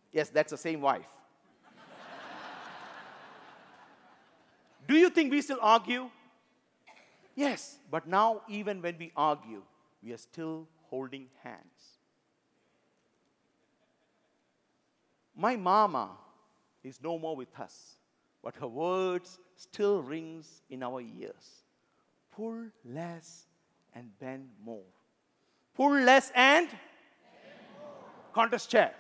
Yes, that's the same wife. Do you think we still argue? Yes, but now even when we argue, we are still holding hands. My mama is no more with us, but her words still rings in our ears. Pull less and bend more. Pull less and contest chair.